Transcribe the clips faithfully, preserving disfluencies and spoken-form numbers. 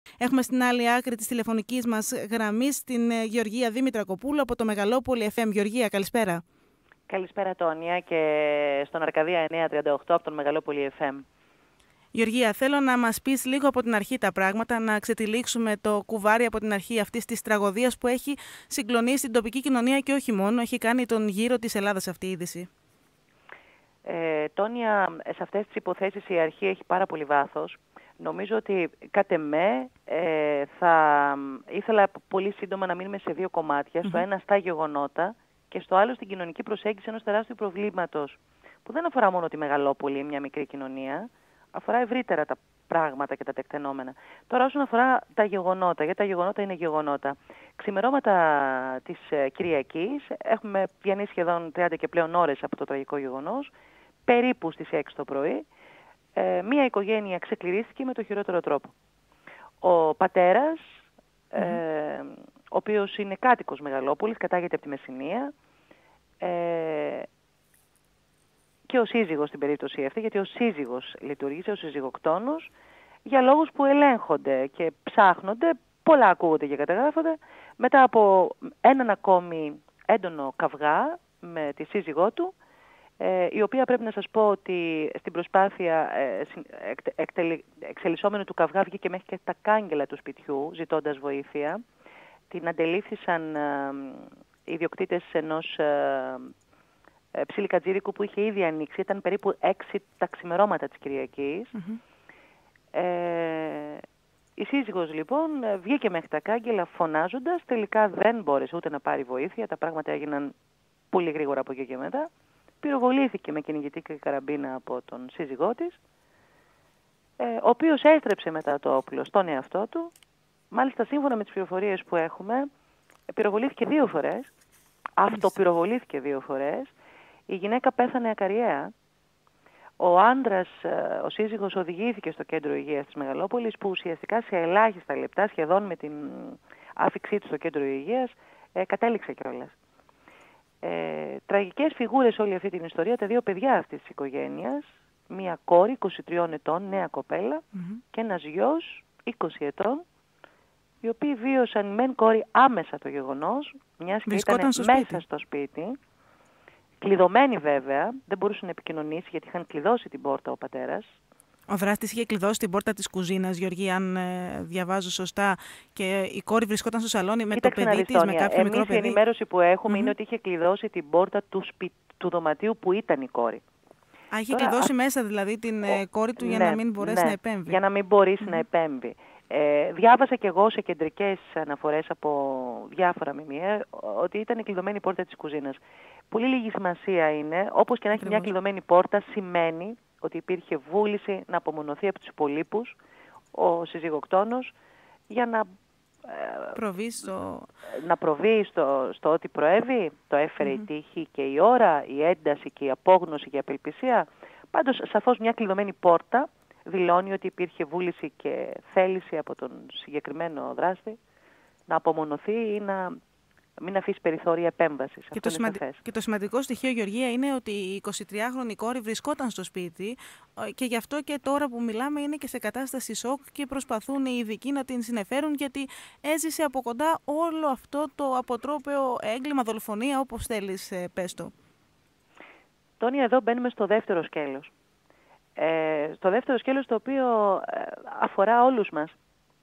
Έχουμε στην άλλη άκρη της τηλεφωνικής μας γραμμής την Γεωργία Δήμητρα-Κοπούλου από το Μεγαλόπολη εφ εμ. Γεωργία, καλησπέρα. Καλησπέρα Τόνια και στον Αρκαδία εννιακόσια τριάντα οκτώ από τον Μεγαλόπολη εφ εμ. Γεωργία, θέλω να μας πεις λίγο από την αρχή τα πράγματα, να ξετυλίξουμε το κουβάρι από την αρχή αυτής της τραγωδίας που έχει συγκλονίσει την τοπική κοινωνία και όχι μόνο, έχει κάνει τον γύρο της Ελλάδας αυτή η είδηση. Ε, Τόνια, σε αυτές τις υποθέσεις η αρχή έχει πάρα πολύ βάθος. Νομίζω ότι κατ' εμέ ε, θα ήθελα πολύ σύντομα να μείνουμε σε δύο κομμάτια. Mm-hmm. Στο ένα στα γεγονότα και στο άλλο στην κοινωνική προσέγγιση ενός τεράστιου προβλήματος που δεν αφορά μόνο τη Μεγαλόπολη, μια μικρή κοινωνία, αφορά ευρύτερα τα πράγματα και τα τεκτενόμενα. Τώρα όσον αφορά τα γεγονότα, γιατί τα γεγονότα είναι γεγονότα. Ξημερώματα της Κυριακής, έχουμε διανύσει σχεδόν τριάντα και πλέον ώρες από το τραγικό γεγονός, περίπου στις έξι το πρωί, ε, μία οικογένεια ξεκληρίστηκε με το χειρότερο τρόπο. Ο πατέρας, mm-hmm. ε, ο οποίος είναι κάτοικος Μεγαλόπολης, κατάγεται από τη Μεσσηνία, ε, και ο σύζυγος στην περίπτωση αυτή, γιατί ο σύζυγος λειτουργήσε, ο συζυγοκτόνος, για λόγους που ελέγχονται και ψάχνονται, πολλά ακούγονται και καταγράφονται, μετά από έναν ακόμη έντονο καυγά με τη σύζυγό του, ε, η οποία πρέπει να σας πω ότι στην προσπάθεια ε, εκτελ, εξελισσόμενου του καυγά βγήκε μέχρι και τα κάγκελα του σπιτιού, ζητώντας βοήθεια. Την αντελήφθησαν ε, οι ιδιοκτήτες ενός ε, ψιλικατζήρικου που είχε ήδη ανοίξει, ήταν περίπου έξι τα ξημερώματα της Κυριακής. Mm-hmm. Ε, η σύζυγος λοιπόν βγήκε μέχρι τα κάγκελα φωνάζοντας, τελικά δεν μπόρεσε ούτε να πάρει βοήθεια, τα πράγματα έγιναν πολύ γρήγορα από εκεί και μετά. Πυροβολήθηκε με κυνηγητή και καραμπίνα από τον σύζυγό της, ε, ο οποίος έστρεψε μετά το όπλο στον εαυτό του. Μάλιστα σύμφωνα με τις πληροφορίες που έχουμε, πυροβολήθηκε δύο φορές, αυτοπυροβολήθηκε δύο φορές. Η γυναίκα πέθανε ακαριέα. Ο άντρας, ο σύζυγος, οδηγήθηκε στο κέντρο υγείας της Μεγαλόπολης, που ουσιαστικά σε ελάχιστα λεπτά, σχεδόν με την άφηξή του στο κέντρο υγείας, ε, κατέληξε κιόλας. Ε, τραγικές φιγούρες όλη αυτή την ιστορία, τα δύο παιδιά αυτής της οικογένειας, μία κόρη είκοσι τριών ετών, νέα κοπέλα, mm-hmm. και ένας γιος είκοσι ετών, οι οποίοι βίωσαν μεν κόρη άμεσα το γεγονός, μιας και ήταν στο μέσα σπίτι. στο σπίτι, κλειδωμένη βέβαια, δεν μπορούσε να επικοινωνήσει γιατί είχαν κλειδώσει την πόρτα ο πατέρας. Ο δράστης είχε κλειδώσει την πόρτα της κουζίνας, Γεωργία, αν ε, διαβάζω σωστά, και η κόρη βρισκόταν στο σαλόνι με Κοίταξε το παιδί της, με κάποιο Εμείς μικρό παιδί. Η ενημέρωση που έχουμε mm-hmm. είναι ότι είχε κλειδώσει την πόρτα του, σπι... του δωματίου που ήταν η κόρη. Α, είχε Τώρα, κλειδώσει α... μέσα δηλαδή την ο... κόρη του, ναι, για να μην μπορέσει ναι, να επέμβει. Για να μην μπορέσει mm-hmm. να επέμβει. Ε, διάβασα και εγώ σε κεντρικές αναφορές από διάφορα μημία ότι ήταν η κλειδωμένη πόρτα της κουζίνας. Πολύ λίγη σημασία είναι, όπως και να έχει μια κλειδωμένη πόρτα, σημαίνει ότι υπήρχε βούληση να απομονωθεί από τους υπολείπους ο συζυγοκτόνος για να προβεί στο, να προβεί στο, στο ότι προέβη, το έφερε mm-hmm. η τύχη και η ώρα, η ένταση και η απόγνωση και η απελπισία. Πάντως σαφώς μια κλειδωμένη πόρτα δηλώνει ότι υπήρχε βούληση και θέληση από τον συγκεκριμένο δράστη να απομονωθεί ή να μην αφήσει περιθώρια επέμβασης. Και, το σημαντι... και το σημαντικό στοιχείο, Γεωργία, είναι ότι η εικοσιτριάχρονη κόρη βρισκόταν στο σπίτι και γι' αυτό και τώρα που μιλάμε είναι και σε κατάσταση σοκ και προσπαθούν οι ειδικοί να την συνεφέρουν, γιατί έζησε από κοντά όλο αυτό το αποτρόπαιο έγκλημα, δολοφονία, όπως θέλεις πες το. Τόνια, εδώ μπαίνουμε στο δεύτερο σκέλος. Ε, στο δεύτερο σκέλος το οποίο αφορά όλους μας.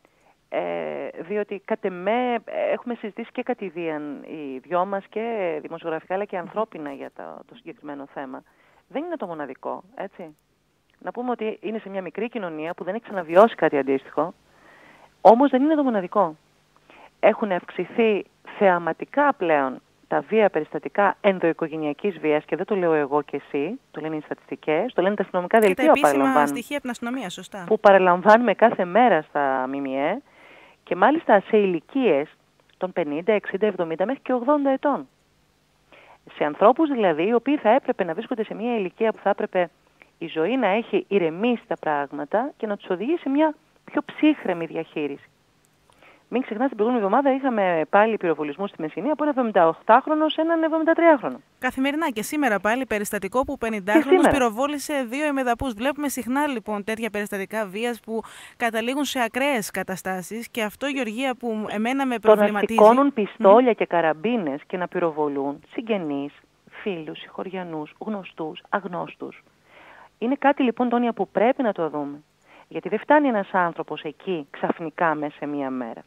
Ε, διότι κατ' εμέ έχουμε συζητήσει και κατηδίαν οι δυο μας και δημοσιογραφικά αλλά και ανθρώπινα για το, το συγκεκριμένο θέμα. Δεν είναι το μοναδικό, έτσι. Να πούμε ότι είναι σε μια μικρή κοινωνία που δεν έχει ξαναβιώσει κάτι αντίστοιχο, όμως δεν είναι το μοναδικό. Έχουν αυξηθεί θεαματικά πλέον τα βία περιστατικά ενδοοικογενειακής βίας, και δεν το λέω εγώ και εσύ, το λένε οι στατιστικές, το λένε τα αστυνομικά δελτία που παραλαμβάνουν. Στοιχεία από την αστυνομία, σωστά. Που παραλαμβάνουμε κάθε μέρα στα ΜΜΕ, και μάλιστα σε ηλικίες των πενήντα, εξήντα, εβδομήντα μέχρι και ογδόντα ετών. Σε ανθρώπους δηλαδή οι οποίοι θα έπρεπε να βρίσκονται σε μια ηλικία που θα έπρεπε η ζωή να έχει ηρεμήσει τα πράγματα και να τους οδηγεί σε μια πιο ψύχρεμη διαχείριση. Μην ξεχνάτε, την προηγούμενη εβδομάδα είχαμε πάλι πυροβολισμού στη Μεσσηνία από ένα εβδομηνταοκτάχρονο σε έναν εβδομηντατριάχρονο. Καθημερινά και σήμερα πάλι περιστατικό που πενηντάχρονος πυροβόλησε δύο ημεδαπούς. Βλέπουμε συχνά λοιπόν τέτοια περιστατικά βίας που καταλήγουν σε ακραίες καταστάσεις και αυτό, Γεωργία, που εμένα με προβληματίζει. Το να σηκώνουν πιστόλια mm. και καραμπίνες και να πυροβολούν συγγενείς, φίλους, συγχωριανούς, γνωστούς, αγνώστους. Είναι κάτι λοιπόν, Τόνια, που πρέπει να το δούμε. Γιατί δεν φτάνει ένας άνθρωπος εκεί ξαφνικά μέσα σε μία μέρα.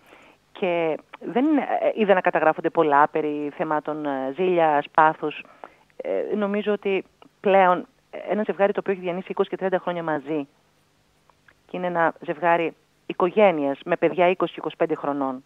Και δεν είδα να καταγράφονται πολλά περί θεμάτων ζήλιας, πάθους. Ε, νομίζω ότι πλέον ένα ζευγάρι το οποίο έχει διανύσει είκοσι και τριάντα χρόνια μαζί και είναι ένα ζευγάρι οικογένειας με παιδιά είκοσι και είκοσι πέντε χρονών,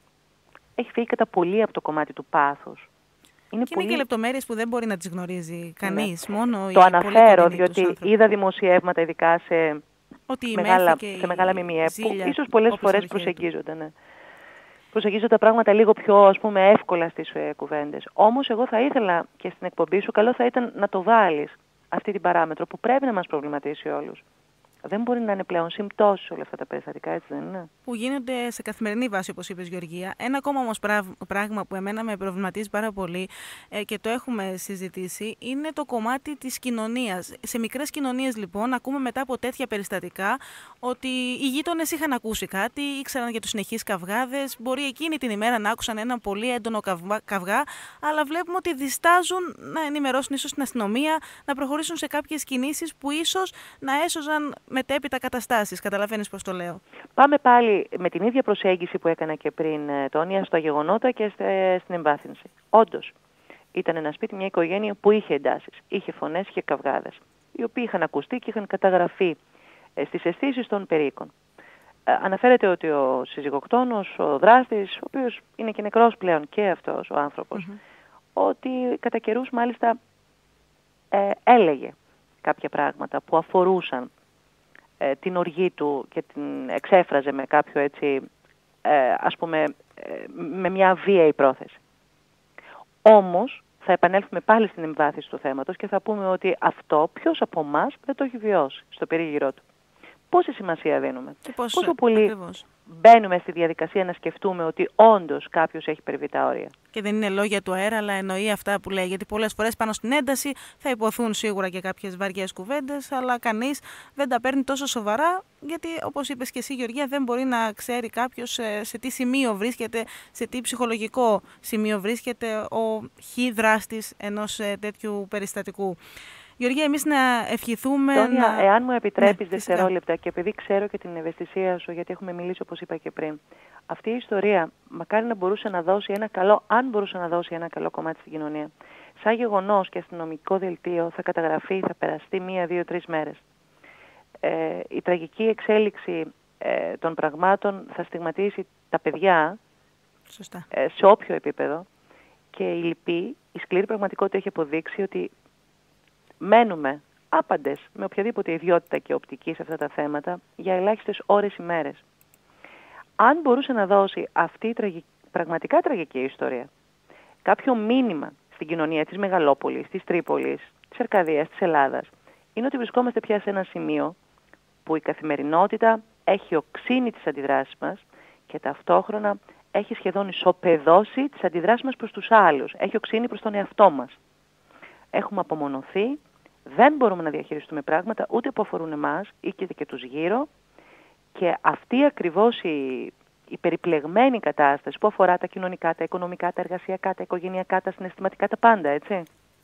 έχει φύγει κατά πολύ από το κομμάτι του πάθους. Είναι και πολύ... είναι και λεπτομέρειες που δεν μπορεί να τις γνωρίζει κανείς. Ναι. Μόνο το αναφέρω διότι είδα δημοσιεύματα ειδικά σε, ότι μεγάλα, σε μεγάλα ΜΜΕ που ίσως πολλές φορές προσεγγίζονται. Ναι. Προσεγγίζω τα πράγματα λίγο πιο, ας πούμε, εύκολα στις ε, κουβέντες. Όμως εγώ θα ήθελα και στην εκπομπή σου, καλό θα ήταν να το βάλεις αυτή την παράμετρο που πρέπει να μας προβληματίσει όλους. Δεν μπορεί να είναι πλέον συμπτώσεις όλα αυτά τα περιστατικά, έτσι δεν είναι? Που γίνονται σε καθημερινή βάση, όπως είπες, Γεωργία. Ένα ακόμα όμως πράγμα που εμένα με προβληματίζει πάρα πολύ ε, και το έχουμε συζητήσει είναι το κομμάτι της κοινωνίας. Σε μικρές κοινωνίες, λοιπόν, ακούμε μετά από τέτοια περιστατικά ότι οι γείτονες είχαν ακούσει κάτι, ήξεραν για τους συνεχείς καυγάδες. Μπορεί εκείνη την ημέρα να άκουσαν ένα πολύ έντονο καυγά, αλλά βλέπουμε ότι διστάζουν να ενημερώσουν ίσως την αστυνομία, να προχωρήσουν σε κάποιες κινήσεις που ίσως να έσωζαν μετέπειτα καταστάσεις. Καταλαβαίνεις πώς το λέω? Πάμε πάλι με την ίδια προσέγγιση που έκανα και πριν, Τόνια, στα γεγονότα και στην εμβάθυνση. Όντως, ήταν ένα σπίτι, μια οικογένεια που είχε εντάσεις, είχε φωνές, είχε καυγάδες, οι οποίοι είχαν ακουστεί και είχαν καταγραφεί στις αισθήσεις των περίοικων. Αναφέρεται ότι ο συζυγοκτόνος, ο δράστης, ο οποίος είναι και νεκρός πλέον και αυτός ο άνθρωπος, mm-hmm. ότι κατά καιρούς μάλιστα ε, έλεγε κάποια πράγματα που αφορούσαν ε, την οργή του και την εξέφραζε με κάποιο έτσι, ε, ας πούμε, ε, με μια βίαιη πρόθεση. Όμως, θα επανέλθουμε πάλι στην εμβάθυνση του θέματος και θα πούμε ότι αυτό ποιος από εμάς δεν το έχει βιώσει στο περίγυρό του. Πόση σημασία δίνουμε, και πώς, πόσο πολύ ακριβώς. μπαίνουμε στη διαδικασία να σκεφτούμε ότι όντως κάποιος έχει υπερβεί τα όρια. Και δεν είναι λόγια του αέρα, αλλά εννοεί αυτά που λέει. Γιατί πολλές φορές πάνω στην ένταση θα υποθούν σίγουρα και κάποιες βαριές κουβέντες, αλλά κανείς δεν τα παίρνει τόσο σοβαρά, γιατί όπως είπες και εσύ, Γεωργία, δεν μπορεί να ξέρει κάποιος σε, σε τι σημείο βρίσκεται, σε τι ψυχολογικό σημείο βρίσκεται ο χ δράστης ενός ε, τέτοιου περιστατικού. Γεωργία, εμείς να ευχηθούμε... Τόνια, να... εάν μου επιτρέπεις ναι, δευτερόλεπτα και επειδή ξέρω και την ευαισθησία σου, γιατί έχουμε μιλήσει όπως είπα και πριν, αυτή η ιστορία μακάρι να μπορούσε να δώσει ένα καλό, αν μπορούσε να δώσει ένα καλό κομμάτι στην κοινωνία. Σαν γεγονός και αστυνομικό δελτίο θα καταγραφεί, θα περαστεί μία, δύο, τρεις μέρες. Ε, η τραγική εξέλιξη ε, των πραγμάτων θα στιγματίσει τα παιδιά Σωστά. Ε, σε όποιο επίπεδο και η λυπή, η σκληρή πραγματικότητα έχει αποδείξει ότι μένουμε άπαντες με οποιαδήποτε ιδιότητα και οπτική σε αυτά τα θέματα για ελάχιστες ώρες ή μέρες. Αν μπορούσε να δώσει αυτή η τραγική, πραγματικά τραγική ιστορία κάποιο μήνυμα στην κοινωνία της Μεγαλόπολης, της Τρίπολης, της Αρκαδίας, της Ελλάδας, είναι ότι βρισκόμαστε πια σε ένα σημείο που η καθημερινότητα έχει οξύνει τις αντιδράσεις μας και ταυτόχρονα έχει σχεδόν ισοπεδώσει τις αντιδράσεις μας προς τους άλλους. Έχει οξύνει προς τον εαυτό μας. Έχουμε απομονωθεί, δεν μπορούμε να διαχειριστούμε πράγματα ούτε που αφορούν εμάς ή και, και τους γύρω και αυτή ακριβώς η, η περιπλεγμένη κατάσταση που αφορά τα κοινωνικά, τα οικονομικά, τα εργασιακά, τα οικογενειακά, τα συναισθηματικά, τα πάντα, έτσι.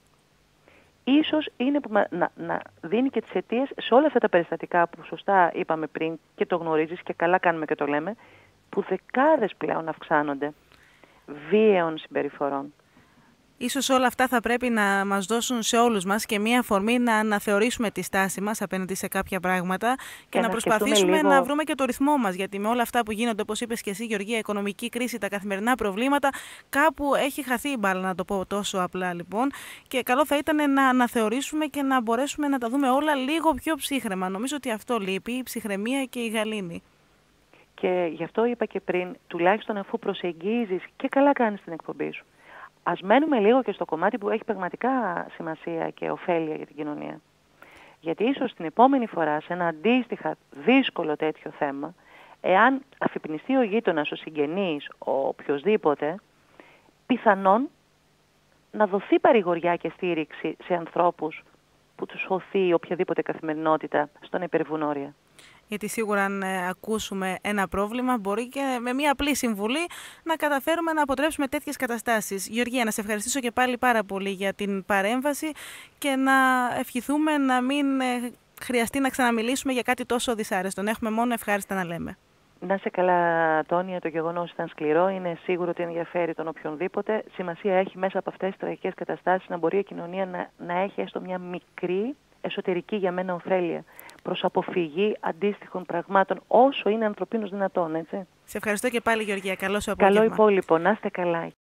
Ίσως είναι που να, να δίνει και τις αιτίες σε όλα αυτά τα περιστατικά που σωστά είπαμε πριν και το γνωρίζεις και καλά κάνουμε και το λέμε, που δεκάδες πλέον αυξάνονται βίαιων συμπεριφορών. Ίσως όλα αυτά θα πρέπει να μας δώσουν σε όλους μας και μία αφορμή να αναθεωρήσουμε τη στάση μας απέναντι σε κάποια πράγματα και, και να, να προσπαθήσουμε λίγο... να βρούμε και το ρυθμό μας. Γιατί με όλα αυτά που γίνονται, όπως είπες και εσύ, Γεωργία, οικονομική κρίση, τα καθημερινά προβλήματα, κάπου έχει χαθεί η μπάλα, να το πω τόσο απλά λοιπόν. Και καλό θα ήταν να αναθεωρήσουμε και να μπορέσουμε να τα δούμε όλα λίγο πιο ψύχραιμα. Νομίζω ότι αυτό λείπει, η ψυχραιμία και η γαλήνη. Και γι' αυτό είπα και πριν, τουλάχιστον αφού προσεγγίζεις και καλά κάνεις την εκπομπή σου. Ας μένουμε λίγο και στο κομμάτι που έχει πραγματικά σημασία και ωφέλεια για την κοινωνία. Γιατί ίσως την επόμενη φορά σε ένα αντίστοιχα δύσκολο τέτοιο θέμα, εάν αφυπνιστεί ο γείτονας, ο συγγενής, ο οποιοσδήποτε, πιθανόν να δοθεί παρηγοριά και στήριξη σε ανθρώπους που τους σωθεί οποιαδήποτε καθημερινότητα στο να υπερβούν όρια. Γιατί σίγουρα αν ε, ακούσουμε ένα πρόβλημα, μπορεί και με μια απλή συμβουλή να καταφέρουμε να αποτρέψουμε τέτοιες καταστάσεις. Γεωργία, να σε ευχαριστήσω και πάλι πάρα πολύ για την παρέμβαση και να ευχηθούμε να μην ε, χρειαστεί να ξαναμιλήσουμε για κάτι τόσο δυσάρεστο. Να έχουμε μόνο ευχάριστα να λέμε. Να είσαι καλά, Τόνια, το γεγονός ήταν σκληρό, είναι σίγουρο ότι ενδιαφέρει τον οποιονδήποτε. Σημασία έχει μέσα από αυτές τις τραγικές καταστάσεις να μπορεί η κοινωνία να, να έχει έστω μια μικρή εσωτερική για μένα ωφέλεια προς αποφυγή αντίστοιχων πραγμάτων όσο είναι ανθρωπίνως δυνατόν, έτσι. Σε ευχαριστώ και πάλι, Γεωργία. Καλό σου απόγευμα. Καλό υπόλοιπο. Να είστε καλά.